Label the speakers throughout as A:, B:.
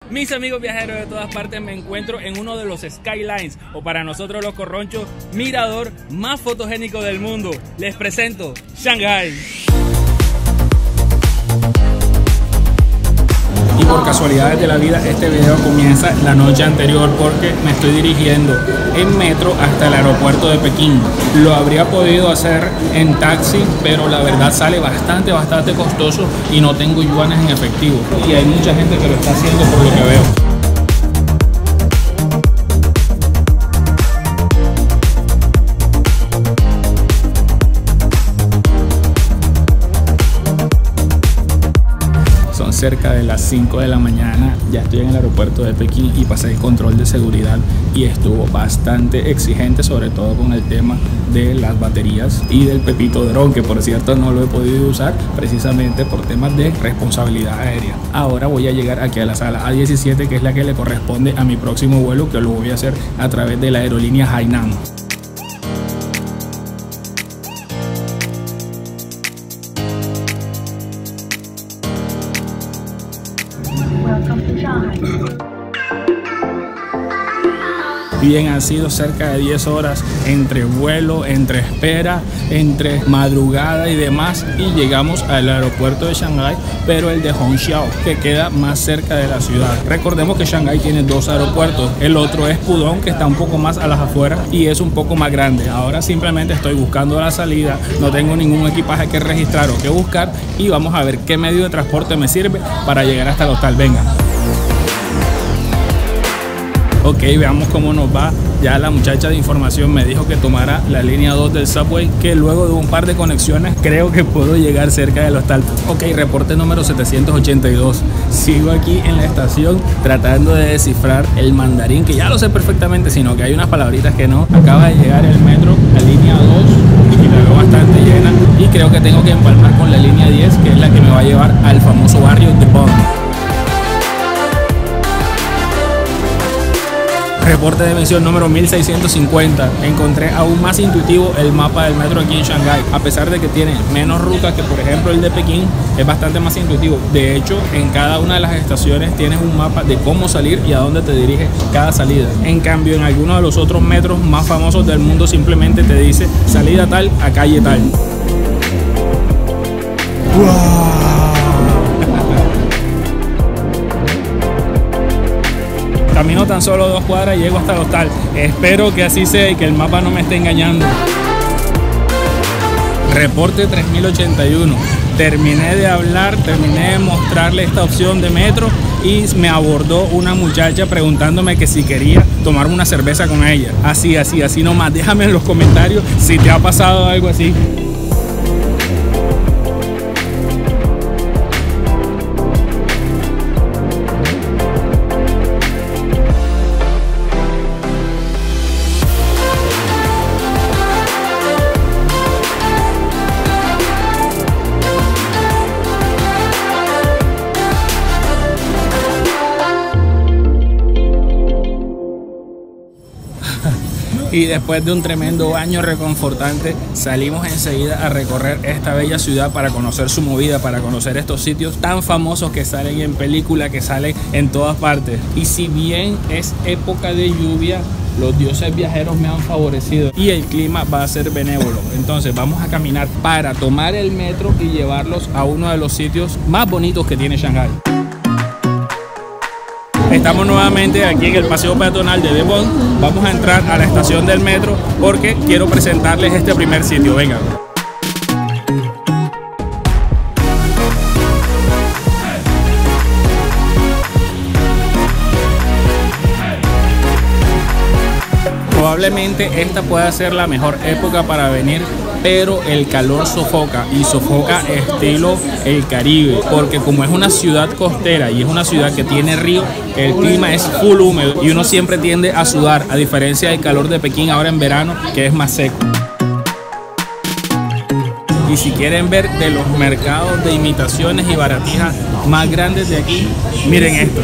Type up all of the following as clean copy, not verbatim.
A: Mis amigos viajeros de todas partes, me encuentro en uno de los skylines, o para nosotros los corronchos, mirador más fotogénico del mundo. Les presento Shanghái. Y por casualidades de la vida, este video comienza la noche anterior porque me estoy dirigiendo en metro hasta el aeropuerto de Pekín. Lo habría podido hacer en taxi, pero la verdad sale bastante costoso y no tengo yuanes en efectivo. Y hay mucha gente que lo está haciendo por lo que veo. Cerca de las 5 de la mañana, ya estoy en el aeropuerto de Pekín y pasé el control de seguridad y estuvo bastante exigente, sobre todo con el tema de las baterías y del pepito dron, que por cierto no lo he podido usar precisamente por temas de responsabilidad aérea. Ahora voy a llegar aquí a la sala A17, que es la que le corresponde a mi próximo vuelo, que lo voy a hacer a través de la aerolínea Hainan. Bien, han sido cerca de 10 horas entre vuelo, entre espera, entre madrugada y demás, y llegamos al aeropuerto de Shanghái, pero el de Hongqiao, que queda más cerca de la ciudad. Recordemos que Shanghái tiene dos aeropuertos, el otro es Pudong, que está un poco más a las afueras y es un poco más grande. Ahora simplemente estoy buscando la salida, no tengo ningún equipaje que registrar o que buscar, y vamos a ver qué medio de transporte me sirve para llegar hasta el hostal. Venga. Ok, veamos cómo nos va. Ya la muchacha de información me dijo que tomara la línea 2 del subway, que luego de un par de conexiones creo que puedo llegar cerca del hostal. Ok, reporte número 782. Sigo aquí en la estación tratando de descifrar el mandarín, que ya lo sé perfectamente, sino que hay unas palabritas que no. Acaba de llegar el metro, la línea 2, y la veo bastante llena, y creo que tengo que empalmar con la línea 10, que es la que me va a llevar al famoso barrio de Bond. Reporte de emisión número 1650. Encontré aún más intuitivo el mapa del metro aquí en Shanghái. A pesar de que tiene menos rutas que por ejemplo el de Pekín, es bastante más intuitivo. De hecho, en cada una de las estaciones tienes un mapa de cómo salir y a dónde te dirige cada salida. En cambio, en algunos de los otros metros más famosos del mundo simplemente te dice salida tal a calle tal. ¡Wow! Camino tan solo 2 cuadras y llego hasta el hostal. Espero que así sea y que el mapa no me esté engañando. Reporte 3081. Terminé de hablar, terminé de mostrarle esta opción de metro y me abordó una muchacha preguntándome que si quería tomarme una cerveza con ella. Así nomás. Déjame en los comentarios si te ha pasado algo así. Y después de un tremendo baño reconfortante, salimos enseguida a recorrer esta bella ciudad para conocer su movida, para conocer estos sitios tan famosos que salen en película, que salen en todas partes. Y si bien es época de lluvia, los dioses viajeros me han favorecido y el clima va a ser benévolo. Entonces vamos a caminar para tomar el metro y llevarlos a uno de los sitios más bonitos que tiene Shanghái. Estamos nuevamente aquí en el paseo peatonal de Bond. Vamos a entrar a la estación del metro porque quiero presentarles este primer sitio. Vengan. Probablemente esta pueda ser la mejor época para venir, pero el calor sofoca, y sofoca estilo el Caribe, porque como es una ciudad costera y es una ciudad que tiene río, el clima es full húmedo y uno siempre tiende a sudar, a diferencia del calor de Pekín ahora en verano, que es más seco. Y si quieren ver de los mercados de imitaciones y baratijas más grandes de aquí, miren esto.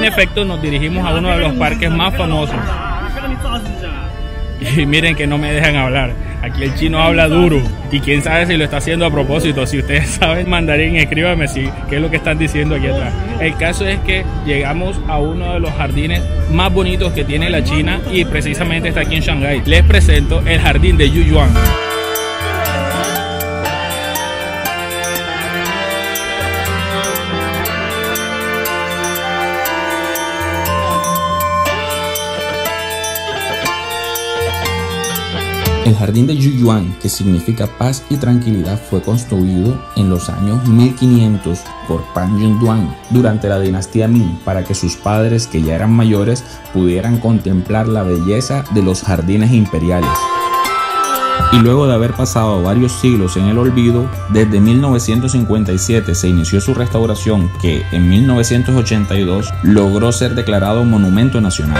A: en efecto nos dirigimos a uno de los parques más famosos. Y miren que no me dejan hablar. Aquí el chino habla duro. Y quién sabe si lo está haciendo a propósito. Si ustedes saben mandarín, escríbame si qué es lo que están diciendo aquí atrás. El caso es que llegamos a uno de los jardines más bonitos que tiene la China y precisamente está aquí en Shanghái. Les presento el jardín de Yuyuan.
B: El jardín de Yuyuan, que significa paz y tranquilidad, fue construido en los años 1500 por Pan Yunduan durante la dinastía Ming para que sus padres, que ya eran mayores, pudieran contemplar la belleza de los jardines imperiales. Y luego de haber pasado varios siglos en el olvido, desde 1957 se inició su restauración, que en 1982 logró ser declarado monumento nacional.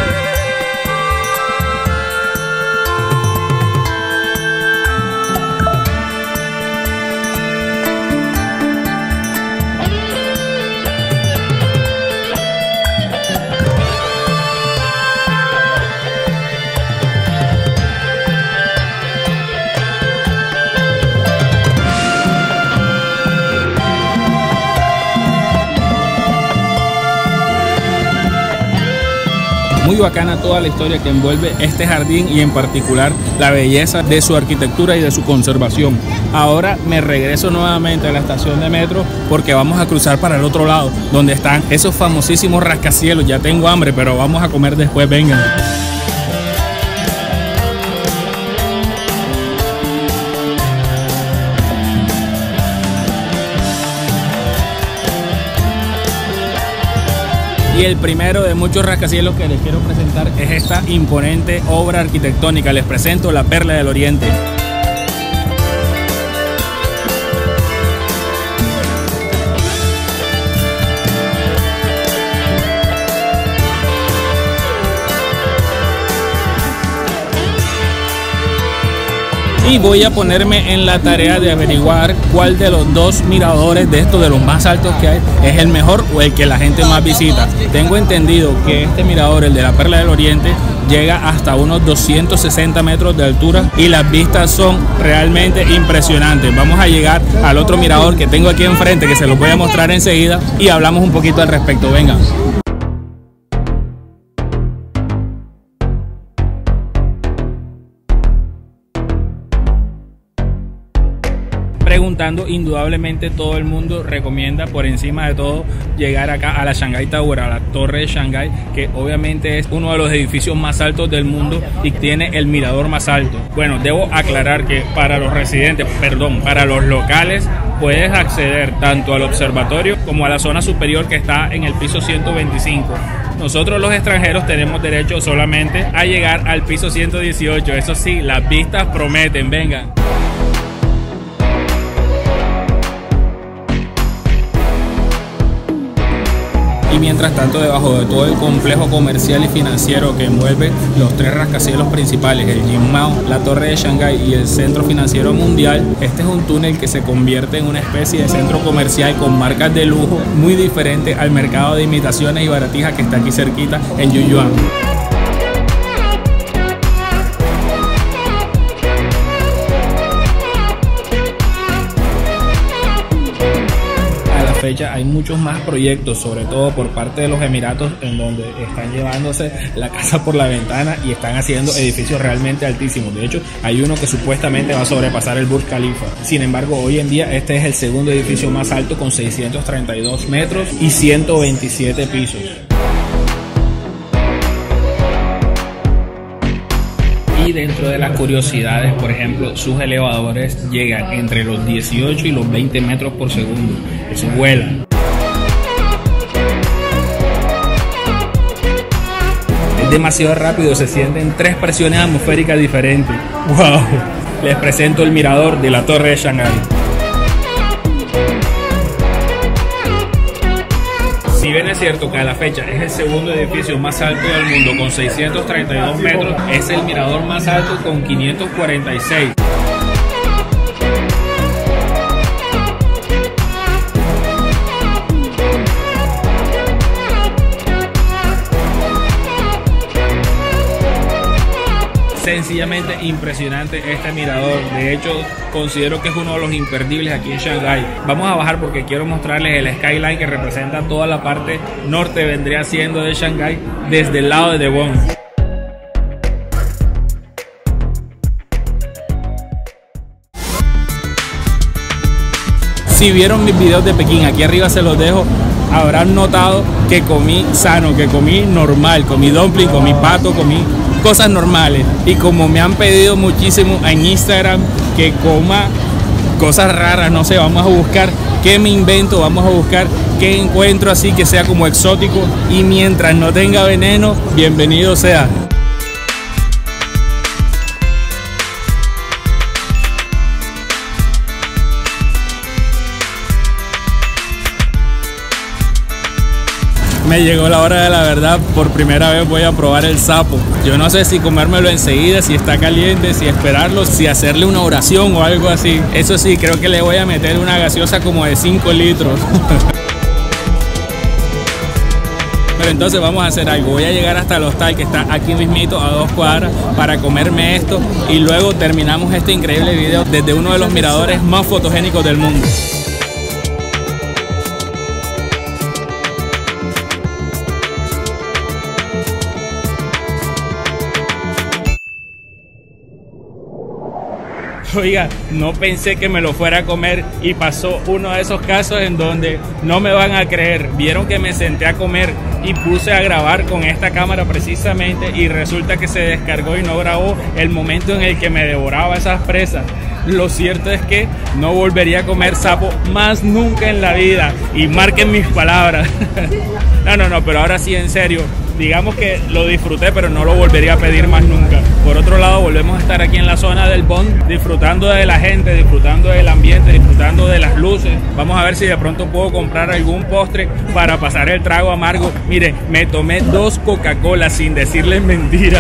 A: Muy bacana toda la historia que envuelve este jardín y en particular la belleza de su arquitectura y de su conservación. Ahora me regreso nuevamente a la estación de metro porque vamos a cruzar para el otro lado donde están esos famosísimos rascacielos. Ya tengo hambre, pero vamos a comer después, vengan. Y el primero de muchos rascacielos que les quiero presentar es esta imponente obra arquitectónica. Les presento la Perla del Oriente. Y voy a ponerme en la tarea de averiguar cuál de los dos miradores de estos, de los más altos que hay, es el mejor o el que la gente más visita. Tengo entendido que este mirador, el de la Perla del Oriente, llega hasta unos 260 metros de altura y las vistas son realmente impresionantes. Vamos a llegar al otro mirador que tengo aquí enfrente, que se los voy a mostrar enseguida y hablamos un poquito al respecto. Vengan. Preguntando, indudablemente todo el mundo recomienda por encima de todo llegar acá a la Shanghai Tower, a la Torre de Shanghái, que obviamente es uno de los edificios más altos del mundo y tiene el mirador más alto. Bueno, debo aclarar que para los residentes, para los locales, puedes acceder tanto al observatorio como a la zona superior que está en el piso 125. Nosotros los extranjeros tenemos derecho solamente a llegar al piso 118. Eso sí, las vistas prometen, vengan. Y mientras tanto, debajo de todo el complejo comercial y financiero que envuelve los tres rascacielos principales, el Jinmao, la Torre de Shanghái y el Centro Financiero Mundial, este es un túnel que se convierte en una especie de centro comercial con marcas de lujo muy diferente al mercado de imitaciones y baratijas que está aquí cerquita en Yuyuan. Fecha hay muchos más proyectos, sobre todo por parte de los Emiratos, en donde están llevándose la casa por la ventana y están haciendo edificios realmente altísimos. De hecho, hay uno que supuestamente va a sobrepasar el Burj Khalifa. Sin embargo, hoy en día este es el segundo edificio más alto con 632 metros y 127 pisos. Y dentro de las curiosidades, por ejemplo, sus elevadores llegan entre los 18 y los 20 metros por segundo. Eso vuela. Es demasiado rápido, se sienten 3 presiones atmosféricas diferentes. ¡Wow! Les presento el mirador de la Torre de Shanghái. Si bien es cierto que a la fecha es el segundo edificio más alto del mundo con 632 metros, es el mirador más alto con 546. sencillamente impresionante este mirador. De hecho, considero que es uno de los imperdibles aquí en Shanghái. Vamos a bajar porque quiero mostrarles el skyline que representa toda la parte norte, vendría siendo de Shanghái, desde el lado de Debon. Si vieron mis videos de Pekín, aquí arriba se los dejo, habrán notado que comí sano, que comí normal, comí dumpling, comí pato, comí cosas normales. Y como me han pedido muchísimo en Instagram que coma cosas raras, no sé, vamos a buscar qué me invento, vamos a buscar qué encuentro así que sea como exótico, y mientras no tenga veneno, bienvenido sea. Me llegó la hora de la verdad, por primera vez voy a probar el sapo. Yo no sé si comérmelo enseguida, si está caliente, si esperarlo, si hacerle una oración o algo así. Eso sí, creo que le voy a meter una gaseosa como de 5 litros. Pero entonces vamos a hacer algo, voy a llegar hasta el hostal que está aquí mismito a 2 cuadras para comerme esto, y luego terminamos este increíble video desde uno de los miradores más fotogénicos del mundo. Oiga, no pensé que me lo fuera a comer, y pasó uno de esos casos en donde no me van a creer. Vieron que me senté a comer y puse a grabar con esta cámara precisamente, y resulta que se descargó y no grabó el momento en el que me devoraba esas presas. Lo cierto es que no volvería a comer sapo más nunca en la vida, y marquen mis palabras. No, pero ahora sí, en serio, digamos que lo disfruté, pero no lo volvería a pedir más nunca. Por otro lado, volvemos a estar aquí en la zona del Bund, disfrutando de la gente, disfrutando del ambiente, disfrutando de las luces. Vamos a ver si de pronto puedo comprar algún postre para pasar el trago amargo. Mire, me tomé 2 Coca-Cola sin decirles mentira.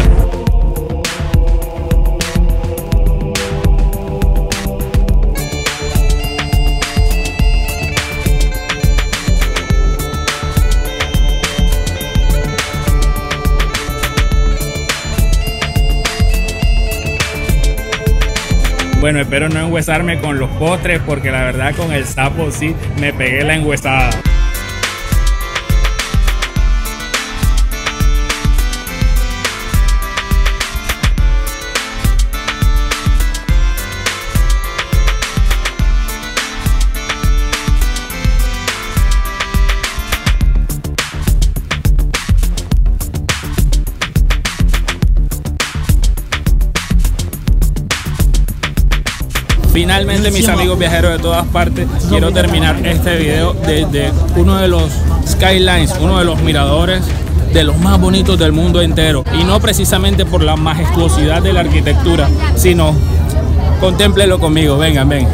A: Bueno, espero no enguesarme con los postres, porque la verdad con el sapo sí me pegué la enguesada. Finalmente, mis amigos viajeros de todas partes, quiero terminar este video desde uno de los skylines, uno de los miradores de los más bonitos del mundo entero. Y no precisamente por la majestuosidad de la arquitectura, sino, contémplelo conmigo, vengan, ven.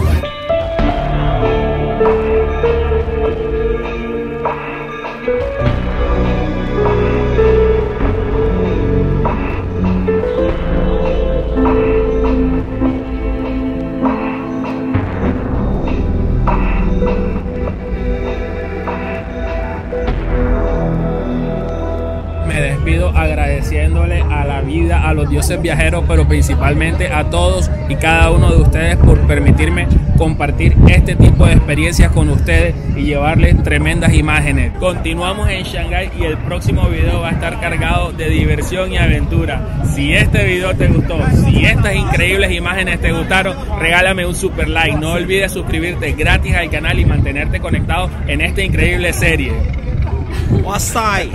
A: Agradeciéndole a la vida, a los dioses viajeros, pero principalmente a todos y cada uno de ustedes por permitirme compartir este tipo de experiencias con ustedes y llevarles tremendas imágenes. Continuamos en Shanghái y el próximo video va a estar cargado de diversión y aventura. Si este video te gustó, si estas increíbles imágenes te gustaron, regálame un super like. No olvides suscribirte gratis al canal y mantenerte conectado en esta increíble serie.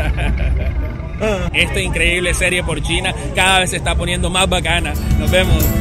A: Esta increíble serie por China cada vez se está poniendo más bacana. Nos vemos.